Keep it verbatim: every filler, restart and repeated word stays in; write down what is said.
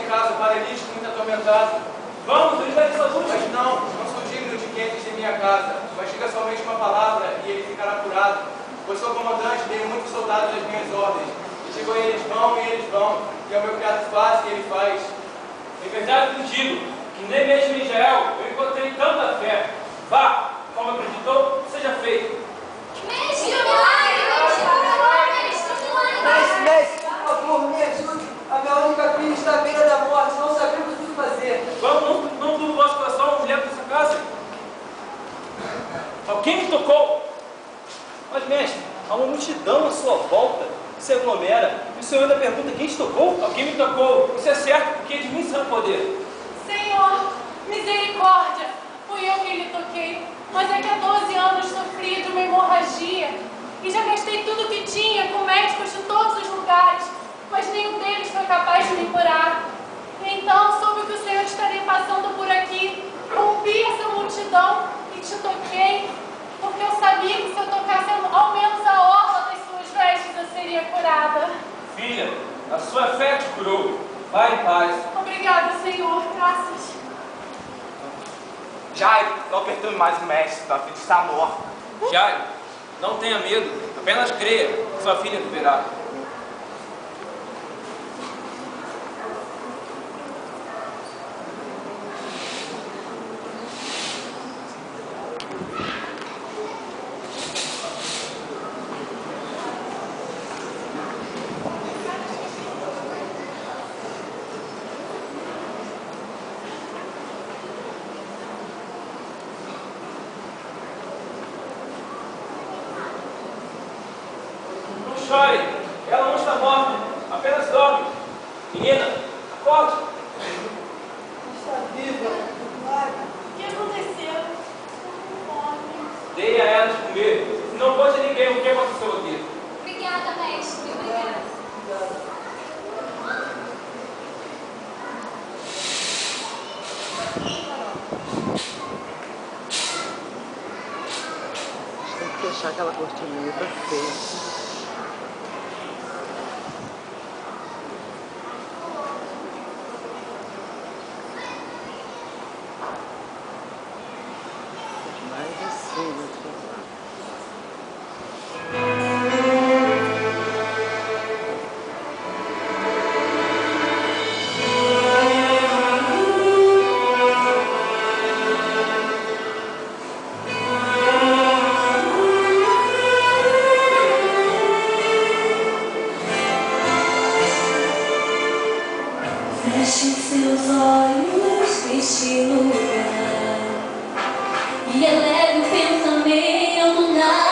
casa, paralítico, muito atormentado. Vamos, ele vai te salvar. Mas não, não sou digno de que entres em minha casa, mas diga somente uma palavra e ele ficará curado. Pois sou comandante, tenho muitos soldados às minhas ordens. E digo a eles vão e eles vão, e ao meu criado faz e ele faz. Em verdade te digo que nem mesmo em Israel eu encontrei tanta fé. Vá, como acreditou, seja feito. Mestre, milagre! Mestre, mestre, por favor, me ajude. A minha única filha está à beira da morte, não sabemos o que fazer. Vamos, não, não tudo o vosso coração, uma mulher dessa casa. Alguém me tocou. Mas, mestre, há uma multidão à sua volta que se aglomera. E o senhor ainda pergunta quem te tocou? Alguém me tocou. Isso é certo, porque de mim será o poder. Senhor, misericórdia. Fui eu que lhe toquei. Mas é que há doze anos sofri de uma hemorragia. E já gastei tudo que tinha com médicos de todos os lugares. Mas nenhum deles foi capaz de me curar. E então soube que o Senhor estaria passando por aqui. Rompi essa multidão e te toquei. Porque eu sabia que se eu tocasse ao menos a orla das suas vestes, eu seria curada. Filha, a sua fé te curou. Vai em paz. Obrigada, Senhor. Graças. Jairo, não perturbe mais o mestre, tua filha está morta. Jairo, não tenha medo. Apenas creia que sua filha viverá. Chore, ela não está morta, apenas dorme. Menina, acorde. Está viva, milagre. O que aconteceu? Estou com fome. Dei a ela de comer. Se não conte a ninguém o que aconteceu aqui. Obrigada, mestre. Obrigada. Tem que fechar aquela cortininha, tá feia. Mais assim, né? Feche os seus olhos neste lugar e eleve o pensamento na